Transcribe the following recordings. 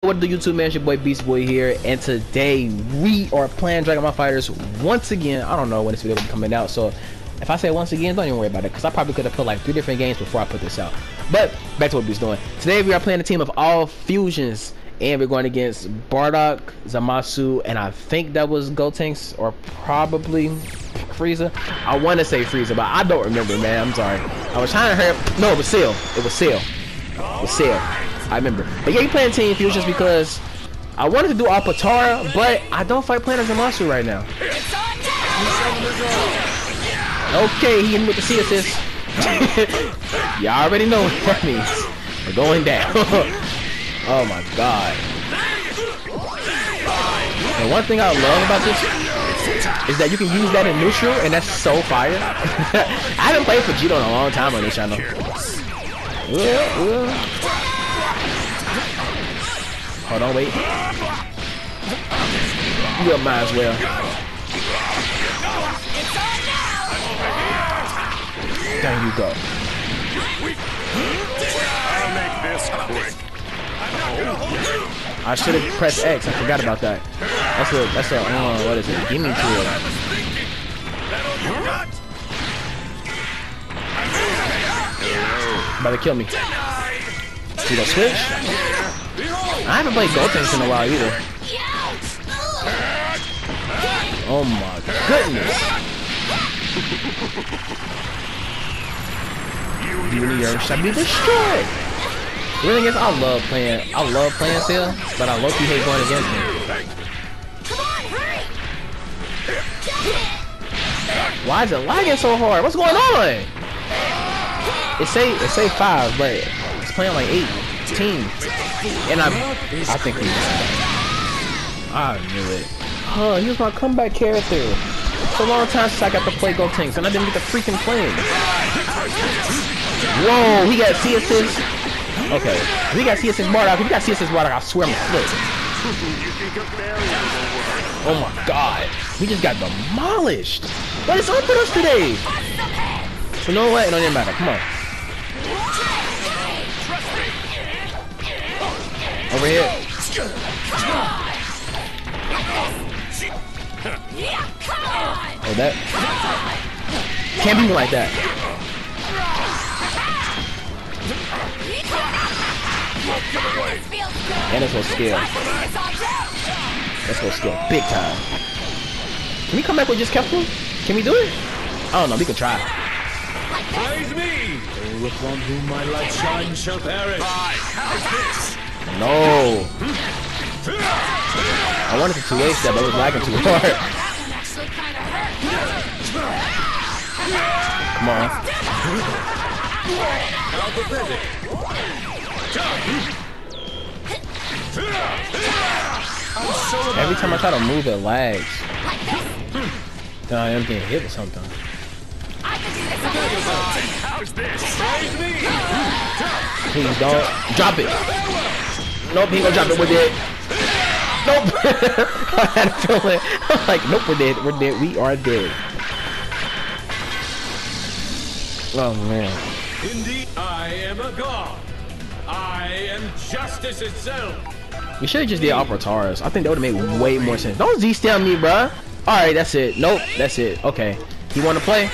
What do YouTube, man? It's your boy Beast Boy here, and today we are playing Dragon Ball FighterZ once again. I don't know when this video will be coming out, so if I say once again, don't even worry about it, because I probably could have put like 3 different games before I put this out. But back to what we're doing. Today we are playing a team of all fusions, and we're going against Bardock, Zamasu, and I think that was Gotenks, or probably Frieza. I want to say Frieza, but I don't remember, man. I'm sorry. I was trying to hurry. No, it was Cell. It was Cell. It was Cell. I remember. But yeah, you playing Team Fusions because I wanted to do all Potara, but I don't fight Planet Zamasu right now. Okay, he hit me with the C assist. Y'all already know what that means. We're going down. Oh my god. And one thing I love about this is that you can use that in neutral, and that's so fire. I haven't played Vegito in a long time on this channel. Hold on, wait. You might as well. There you go. I'll make this quick. I should have pressed X. I forgot about that. That's a what is it? Give me to it. About to kill me. You gonna switch? I haven't played Gotenks in a while either. Oh my goodness! Universe shall be destroyed. The thing is, I love playing Cell, but I low-key hate going against him. Why is it lagging so hard? What's going on? It say 5, but it's playing like 18. And I think he was. I knew it. Oh, he was my comeback character. It's a long time since I got to play Gotenks, and I didn't get to freaking play him. Whoa, he got C assist. Okay, if he got C assist Bardock, if he got C assist Bardock, I swear I'm gonna flip. Oh my god, we just got demolished. What is up with us today? So you know what? It don't even matter. Come on. Over here. Oh, that can't beat me like that. And that's what skill. That's what skill. Big time. Can we come back with just Kefla? Can we do it? I don't know. We can try. Praise me! All upon whom my light shines shall perish. No. I wanted to 2H that, but it was lagging too hard. Come on. Every time I try to move, it lags. Then I am getting hit with something. Please don't drop it. Nope, he gonna drop it. We're dead. Nope. I had a feeling. I'm like, nope, we're dead. We're dead. We are dead. Oh man. Indeed, I am a god. I am justice itself. We should have just did Alphartars. I think that would have made way more sense. Don't Z-stem me, bruh. Alright, that's it. Nope, that's it. Okay. You wanna play?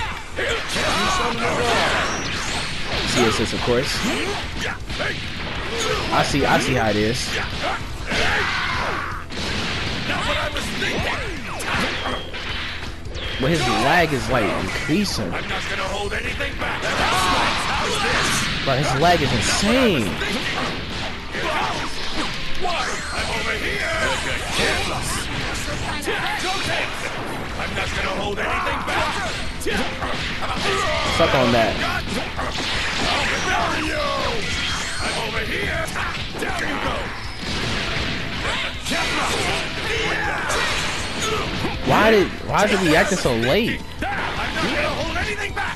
C assist, of course. I see how it is. But his lag is like increasing. But his lag is insane. I'm not gonna hold anything back. Suck on that. I'm over here. Down you go. Why is it reacting so late? I'm not gonna hold anything back.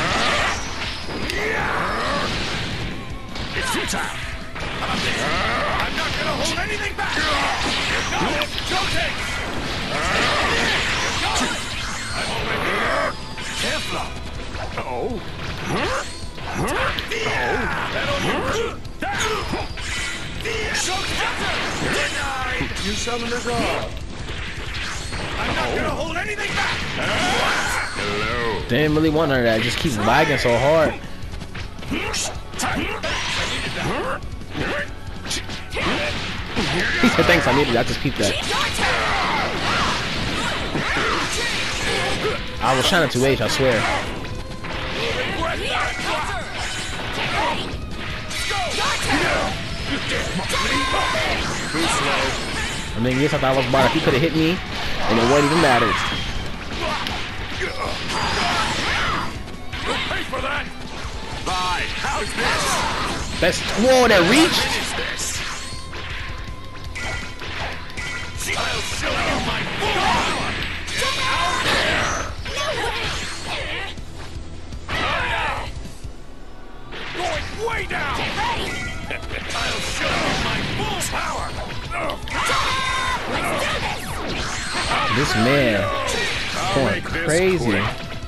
It's futile. I'm not gonna hold anything back. Go take. I'm over here. Kefla. Oh. That'll You summon us all. I'm not gonna hold anything back. Hello. Didn't really want none of that. Just keep lagging so hard. He said, thanks, I needed that. I just peeped that. I was trying to 2H, I swear. I mean, yes, I thought I was about. He could have hit me, and it wouldn't even matter. Pay for that. Bye. How's this? That's whoa, that reach. I'll show you my full power. Get out there. Going way down. I'll show you my full power. This man going crazy.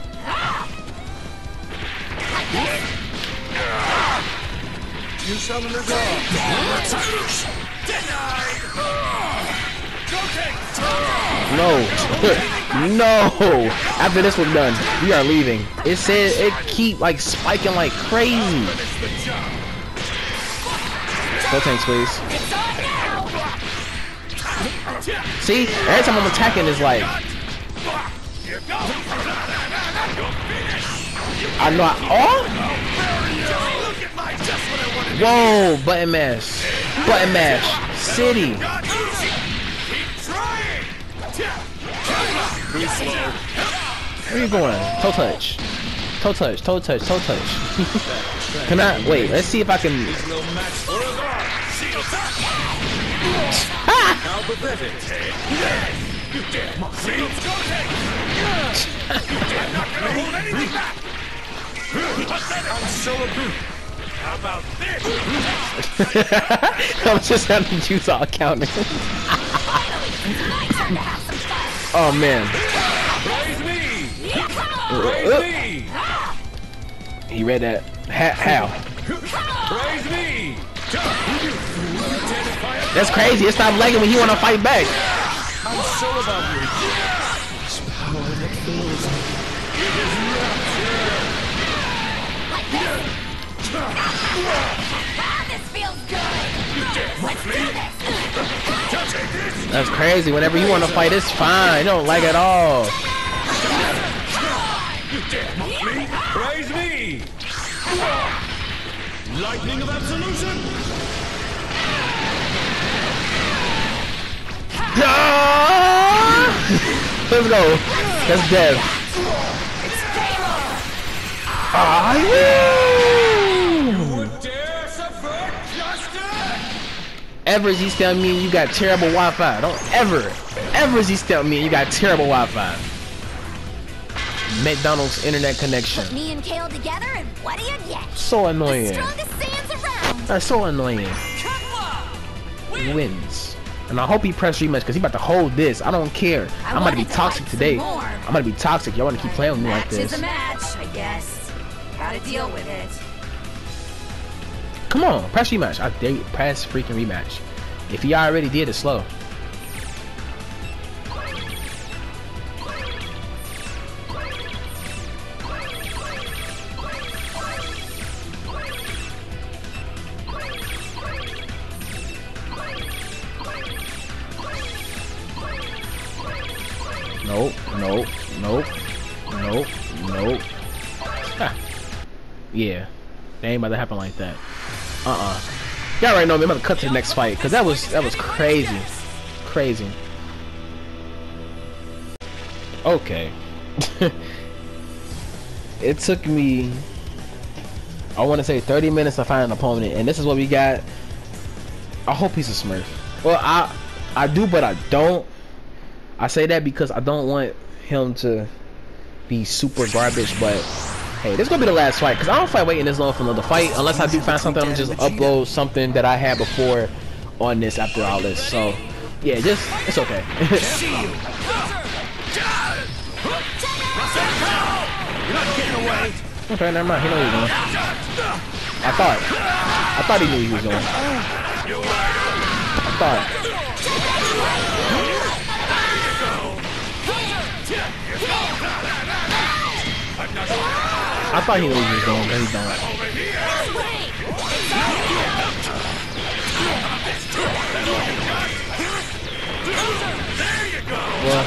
You summon the dog. Denied. No, no. After this one's done, we are leaving. It said it keep like spiking like crazy. Go tanks, please. See, every time I'm attacking, it's like I know. Oh, whoa! Button mash, city. Where you going? Toe touch. Can I wait? Let's see if I can. How pathetic. You dare mock me? I'm not gonna hold anything back. I'm so approved. How about this? I'm just having juice all counting. Oh man. Praise me. Praise me. He read that. How? Praise me. That's crazy. It stopped lagging when you want to fight back. I'm so above you. This power that fills me. It is This feels good. Let's do this. That's crazy. Whenever you want to fight, it's fine. It don't lag at all. Praise me. Lightning of absolution. Let's go. That's death. Ever Z-Step me and you got terrible Wi-Fi. Don't ever Z-Step me and you got terrible Wi-Fi. McDonald's internet connection. Put me and Kale together and what do you get? So annoying. The strongest sands around. That's so annoying. He wins. And I hope he press rematch because he about to hold this. I don't care. I'm about to be toxic today. I'm about to be toxic. Y'all want to keep playing with me like this. Match is a match, I guess. Gotta deal with it. Come on, press rematch. I dare you, press freaking rematch. If he already did, it's slow. Nope. Yeah, they ain't about to happen like that. Y'all already know me. I'm about to cut to the next fight because that was crazy. Okay. It took me, I want to say 30 minutes to find an opponent, and this is what we got. I hope he's a Smurf. Well, I do, but I don't. I say that because I don't want him to be super garbage, but hey, this is gonna be the last fight because I don't fight waiting this long for another fight unless I do find something. I'm just upload something that I had before on this after all this. So yeah, it's okay. Okay, never mind. He knows what he's doing. I thought he knew he was doing. I thought. I thought he knew what he was doing, but he don't. Over here. Wait! There you go. Well,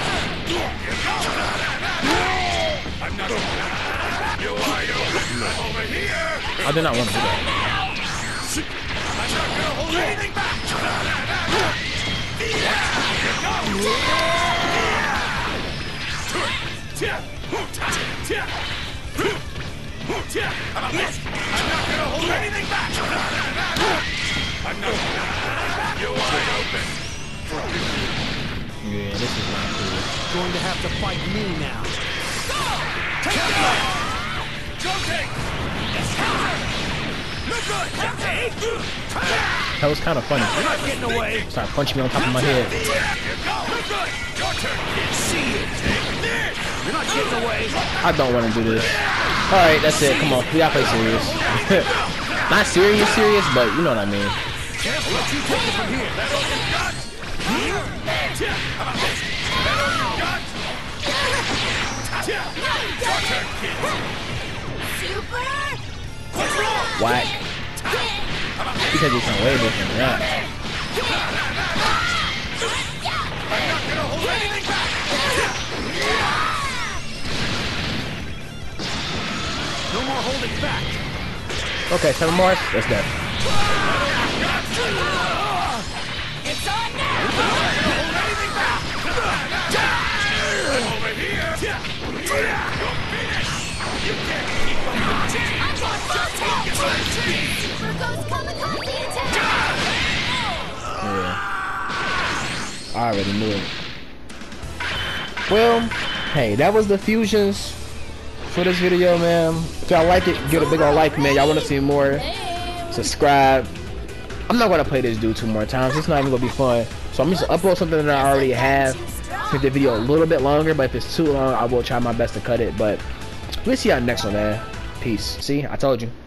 I'm not. You're wide open. Over here. I did not want to do that. I'm not gonna hold anything back. I'm not gonna hold anything back. I'm not. You're wide open. Yeah, this is not cool. Going to have to fight me now. Take it! Jump take! Look good! Jump take! That was kind of funny. You're not getting away. Start punching me on top of my head. Here you go! Look good! Your turn! See it! Take this! You're not getting away. I don't want to do this. Alright, that's it. Come on. We gotta play serious. Not serious, but you know what I mean. Careful what you take it from here. That all you got? How about this? That all you got? Your turn, kid! Super! What's wrong? Whack. He said he's way different than that. I'm not gonna hold anything back! No more holding back. Okay, 7 more. That's that. It's on now! Hold anything back! Over here! You're finished! You can't keep up with me! I'm going full tilt! Super goes kamikaze attack! Yeah. I already knew it. Well, hey, that was the fusions for this video, man. If y'all like it, give it a big old like, man. Y'all want to see more? Subscribe. I'm not gonna play this dude 2 more times. It's not even gonna be fun. So I'm just gonna upload something that I already have. Make the video a little bit longer, but if it's too long, I will try my best to cut it. But we'll see y'all next one, man. Peace. See, I told you.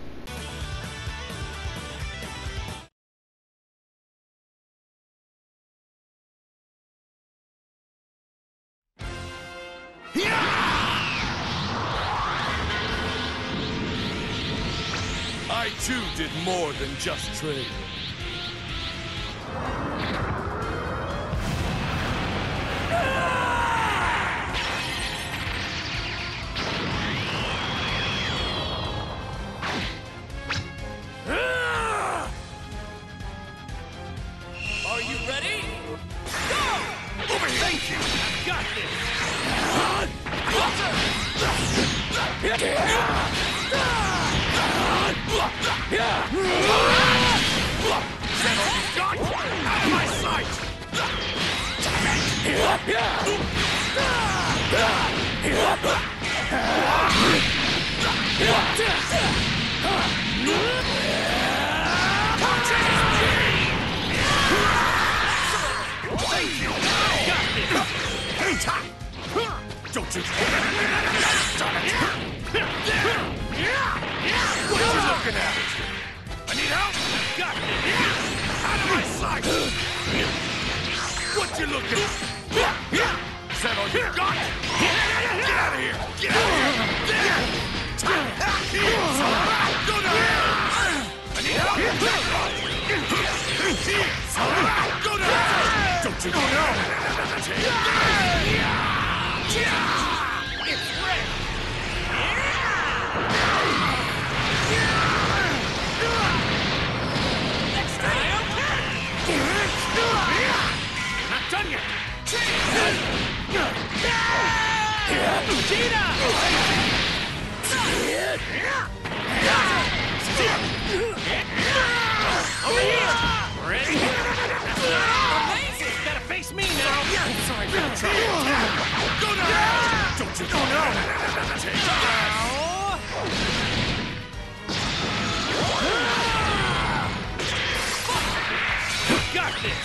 I too did more than just train. Are you ready? Over here! Thank you! Got this. Set all you got! Out of my sight! Thank you! Got this. Don't you dare! What are you looking at? I need help! Got this. Out of my sight! What you looking at? Is that all you got? Get out of here! Get out of here! Go down! I need help! Go down! Don't you go down! It's ready. Next time. Not done yet. Vegeta! Over here! Ready? Amazing! Gotta face me now! Sorry for the trouble. Go down! Don't you go down! Take that! Got this!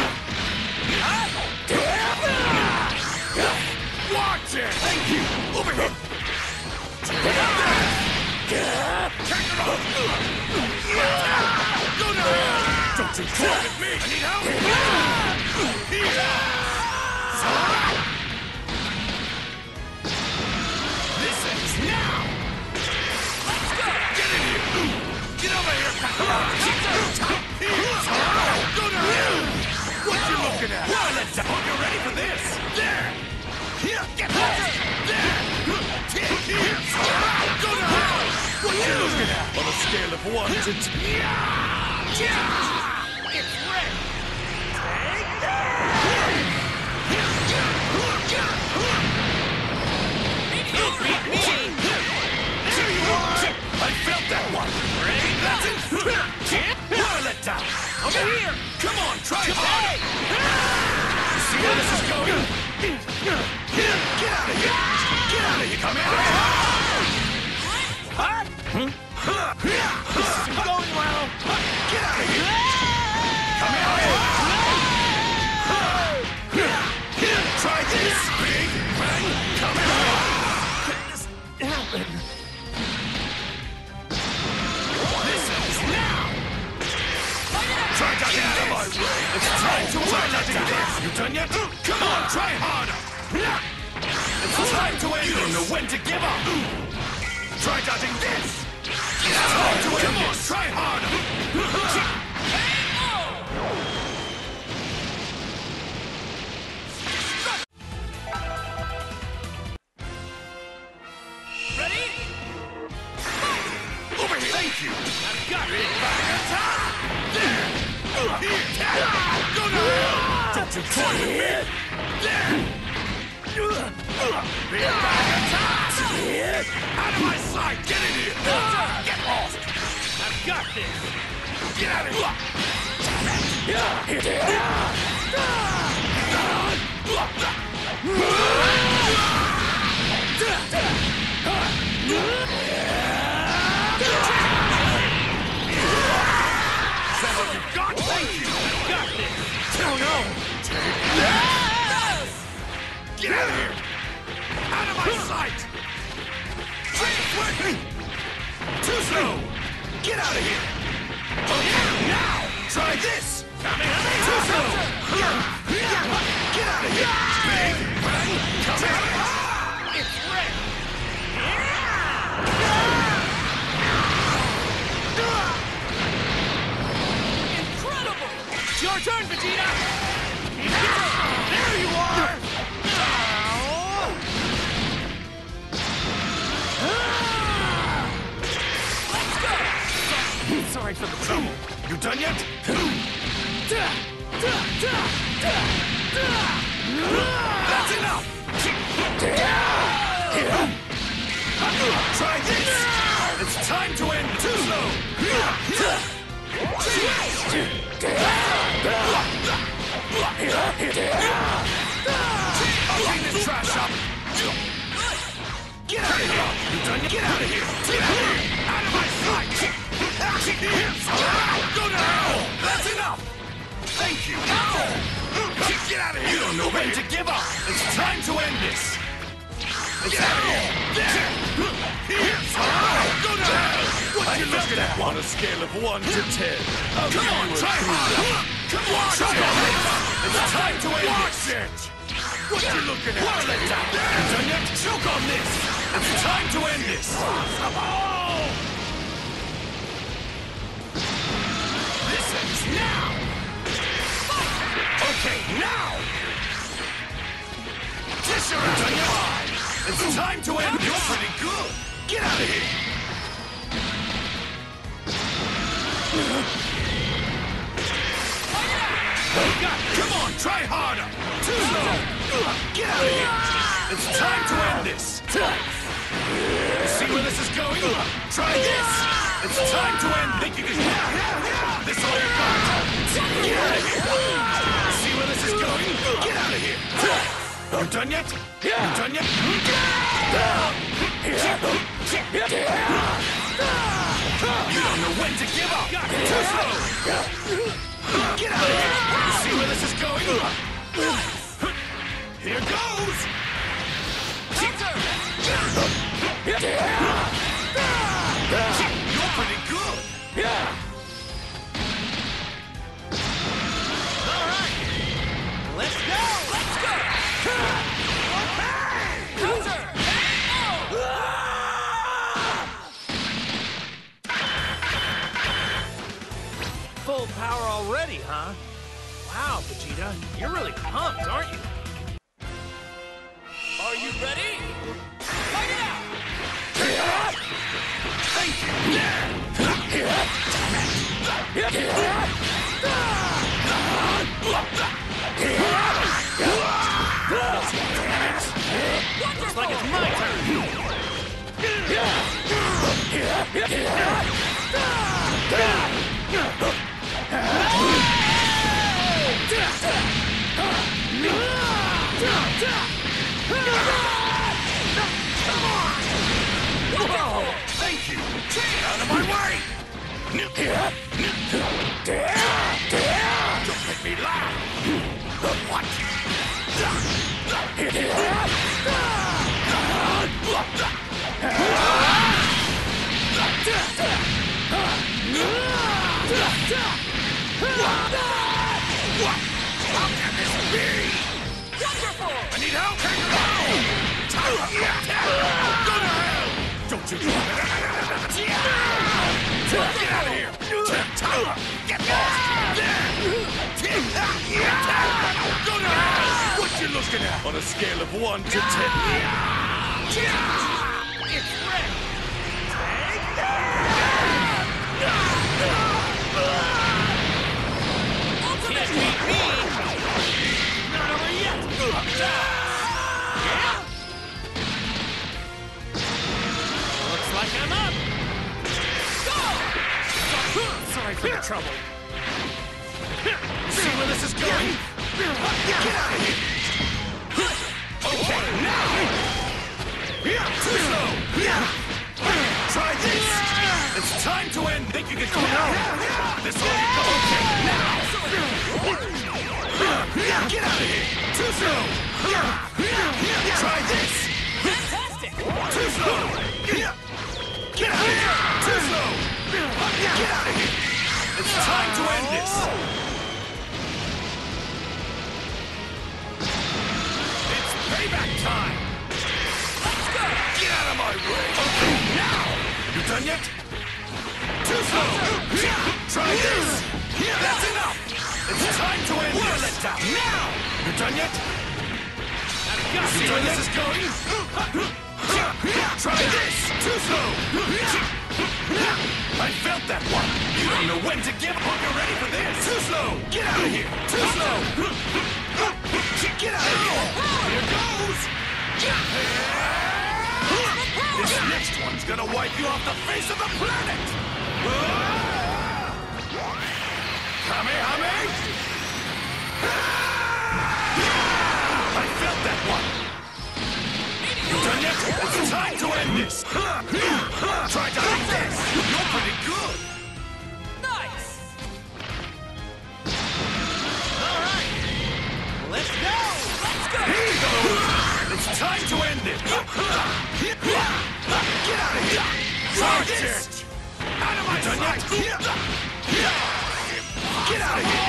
Watch it! Thank you! Over here! Take it off! Go down! Don't you talk at me! I need help! This ends now! I hope you're ready for this. There. Here. Get lost. There. Here. Go to hell. What you looking at? On a scale of 1 to 10. It's ready. You beat me. There you are. I felt that one. Ready? That's it. What a letdown. Over here. Come on, try hard. See where this is going? Get out of here. Get out of here. Come here. What? This isn't going well. Get out of here. Come here. Try this. Big bang. Come here. This happened. Listen now. Try dodging out of my way. It's time to try letting this. You done yet? Come on, try harder. It's time to end. You don't know when to give up. Try dodging this. It's time to end. Come on, try harder. Ready? Over here. Thank you. I've got it. Back attack. There. Here. Go to hell. Don't you try with me. There. Big back attack. Out of my sight. Get in here. Get lost. I've got this. Get out of Is that all you got? Thank you. I've got this. Oh no. Get out of here. Out of my sight. Too slow. Get out of here. Okay, now. Try this. Too slow. Get out of here. Big bang. Come here. It's ready. Incredible! It's your turn, Vegeta! There you are! Let's go! Sorry for the trouble. You done yet? That's enough. Try this. It's time to end. Too slow. I'll clean this trash up. Get out of here. You done yet? Get out of here. Out of my sight. Go to hell. That's enough. Thank you. Get out of here. You don't know when to give up. It's time to end this. It's out of here. There. Go to hell. What you looking at? On a scale of 1 to 10. Come on, try harder. Come on, try harder. It's time to end this. What you looking at? What a letdown. You done yet? Choke on this. It's time to end this. This ends now. Okay, now. Kiss your ass. It's time to end. You're pretty good. Get out of here. Come on, try harder. Too slow. Get out of here. It's time to end this. See where this is going? Try this. It's time to end. Think you can this all you got? Get out of here. See where this is going? Get out of here. You done yet? You done yet? You don't know when to give up. Too slow. Get out of here. You see where this is going? Here goes. You're pretty good. All right. Let's go. Let's go. Counter. Full power already, huh? Wow, Wow, Vegeta, you're really pumped, aren't you? Are you ready? Fight it out! Thank you! Looks like it's my turn! Thank you! Out of my way! Don't make me laugh! What? How can this be? Wonderful! I need help! Go to hell! Don't you Get out of here! Get lost! Go to hell! What you looking at? On a scale of 1 to 10. It's ready! Can't beat me! Not over yet! Yeah? Looks like I'm up! Go! Sorry for the trouble. See where this is going? Get out of here! Okay, now! Too slow! Try this! It's time to end! Think you can go now? This way you go! Okay, now! Get out of here! Too slow! Try this! Fantastic! Too slow! Get out of here! Too slow! Get out of here! It's time to end this! It's payback time! Let's go! Get out of my way! Okay, now! You done yet? Too slow! Try this! That's enough! It's time to end this! Let down now! You done yet? See where this is going? Try this! Too slow! I felt that one! You don't know when to give up! You're ready for this! Too slow! Get out of here! Too slow! Get out of here! Here goes! This next one's gonna wipe you off the face of the planet! Kamehame! I felt that one! You done yet? It's time to end this! Try dodging this! You're pretty good! Nice! Alright! Let's go! Let's go! Here you go! It's time to end it! Get out of here! Try this! Out of my sight! Get out of here!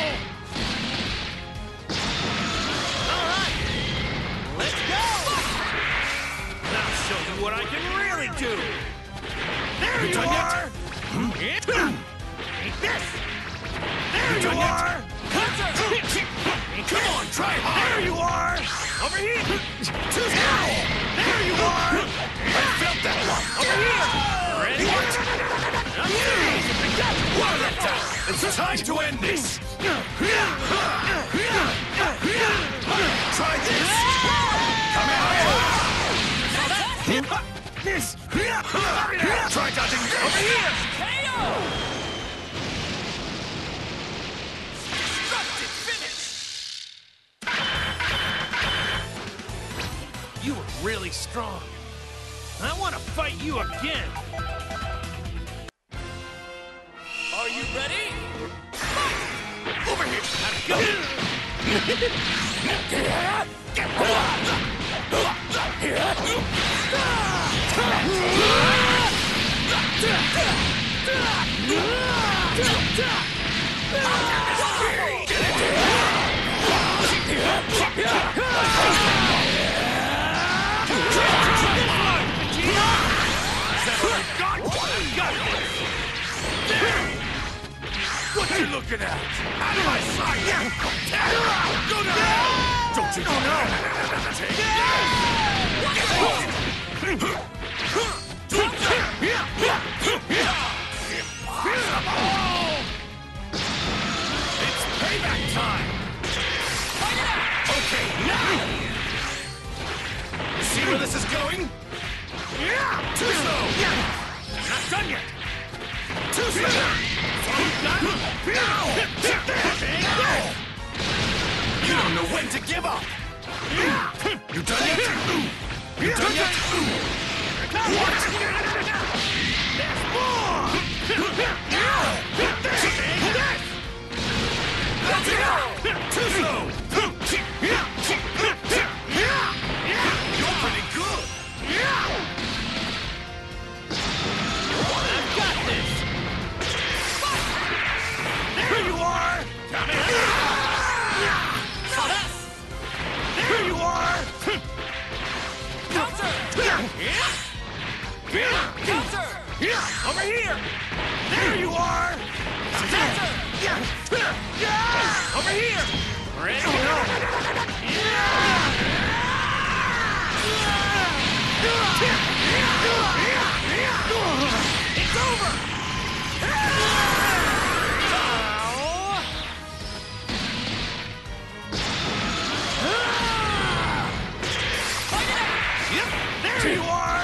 Alright! Let's go! I'll show you what I can really do! There you done yet? are! Eat this! There You you done yet? are! Counter! Come on, try hard! There you are! Over here! Too slow! There you are! I felt that one! Over here! Ready? What? I'm serious! What a letdown! It's time to end this! Try this! Come out! This! Try dodging this! Over here! KO! Destructive finish! You were really strong. I want to fight you again. Are you ready? Fight! Over here! Go! What you looking at? Out of my sight! Go to hell! Don't you know? Take Impossible! It's payback time! Okay, now! You see where this is going? Too slow! Not done yet! Too slow! You don't know when to give up! You done yet? You done yet? What? There's more! Let's go! Too slow! You're pretty good! I've got this! There you are! There you are! Counter! Counter! Over here! There you are! Counter! Over here! Ready? It's over! Yep, there you are!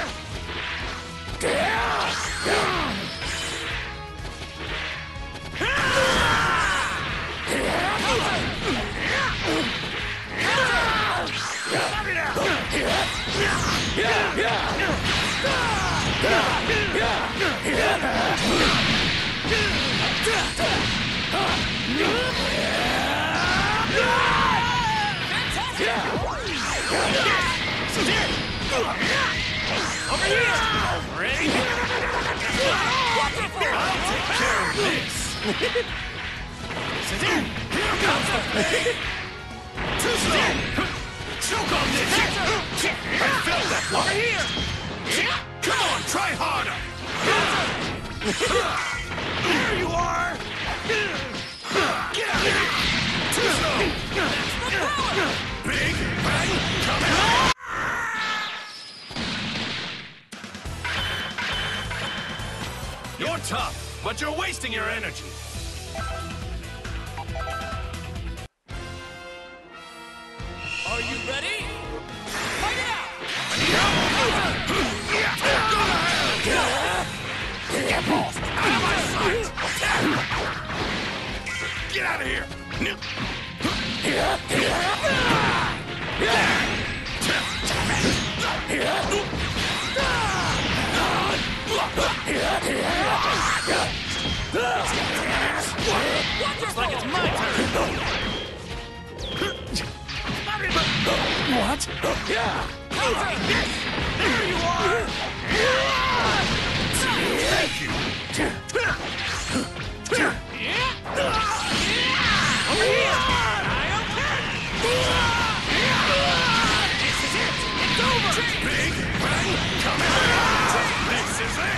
Over here! Ready? I'll take care of this! This is it! Here comes the pain! Too slow! Choke on this! I felt that one! Over here! Come on, try harder! There you are! Get out of here! Too slow! Big bang coming! You're tough, but you're wasting your energy. Are you ready? Fight it out! Get lost! Out of my sight! Get out of here! Looks like it's my turn! What? There you are! Thank you! Over here! This is it! It's over! Big bang coming! This is it!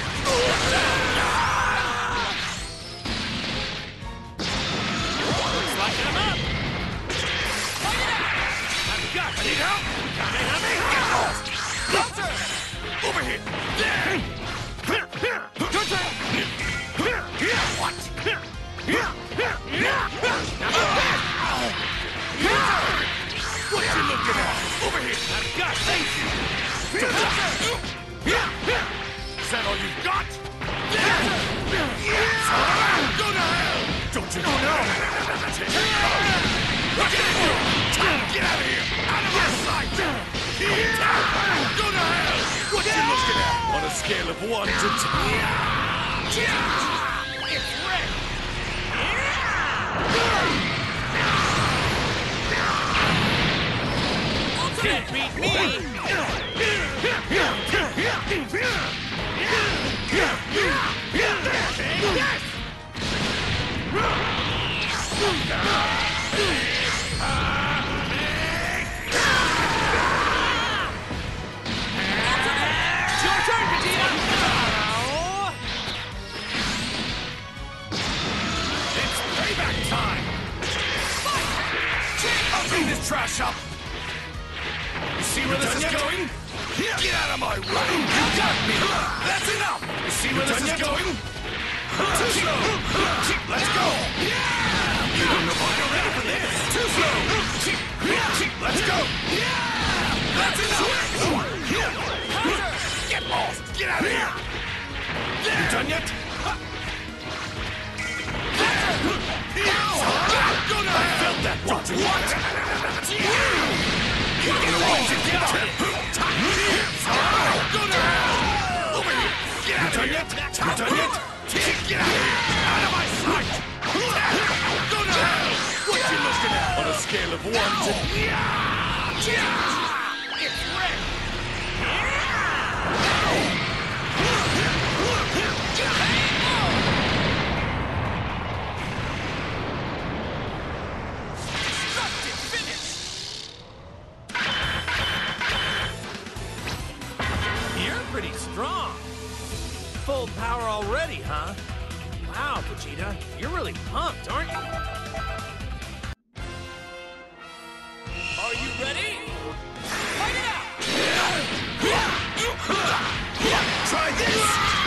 Looks like I'm up! Fight it out! I've got it! Need help? Kamehameha! Counter! Over here! There! What? What you looking at? Over here! I've got it! Thank you! Is that all you've got? Go to hell! Don't you know? Get out of here! Out of my sight! Go to hell! What you looking at? On a scale of 1 to 10. It's red! Can't beat me! It's payback Clean this trash up! You see where this is going? Get out of my way! You got me! That's enough! You see where this is going? Too slow! Let's go! You don't know if you're ready for this! Too slow! Let's go! That's enough! Get lost! Get out of here! You done yet? Go down! I felt that! Don't you want? You're gonna want to get out! Go down! Over here! Get out of here! You done yet? Get out of here! Out of my sight! Go down! What you looking at? On a scale of 1 to... It's red! Destructive finish! You're pretty strong. Full power already, huh? Wow, Vegeta, you're really pumped, aren't you? Are you ready? Fight it out! Try this!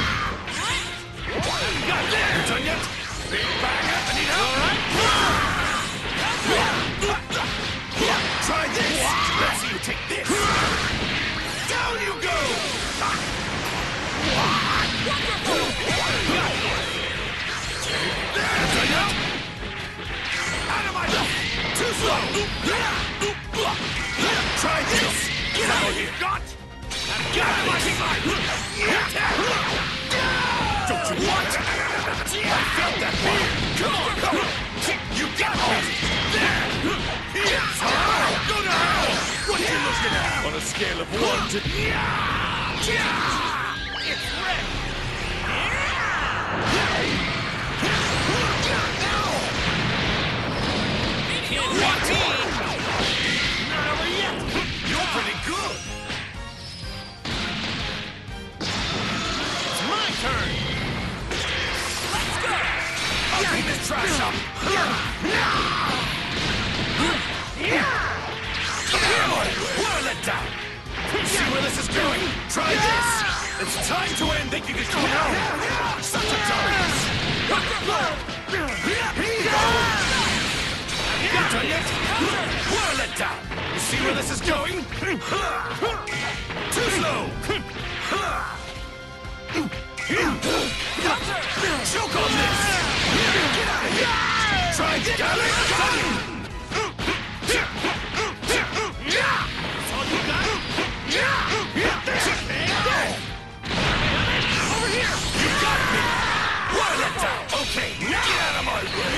Got there! You done yet? Big bag up! I need help! Alright! Try this! Let's see you take this! Down you go! Out of my way! Too slow! Try this! Get out of here! Got! Get out of my sight! Don't you want? I felt that fear! Come on! You got me! There! Go to hell! What you looking at? On a scale of 1 to... It's red! Not over yet! You're pretty good! It's my turn! Let's go! I'll clean this trash up! What a letdown! See where this is going? Try this! It's time to end! Think you can come out? Such a darkness! You done yet? What a letdown! You see where this is going? Too slow! Choke on this! Get out of here! Try to get it! That's all you got? Over here! You got me! What a letdown! Okay, get out of my way!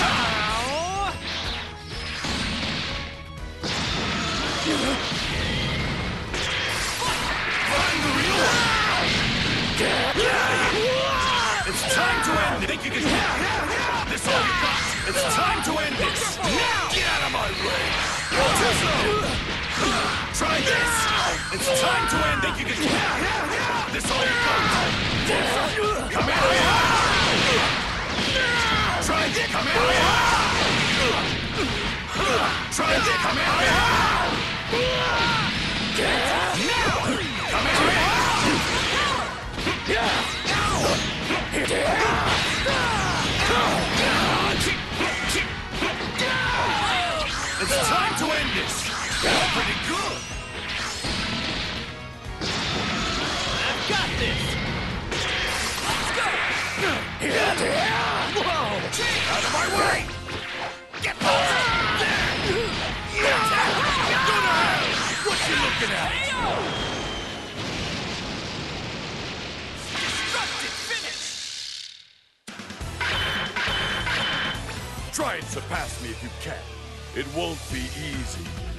Find the real one! Get out of here! It's time to end it! Think you can... This all you got! It's time to end this! Get out of my way! Too slow! Try this! It's time to end! Think you can... This all you got! Come here! Try this! Come here! Try this! Come here! Now! Come here! It's time to end this! You're pretty good! I've got this! Let's go! Whoa! Out of my way! Get lost! There! Go to hell! What you looking at? Destructive finish! Try and surpass me if you can. It won't be easy.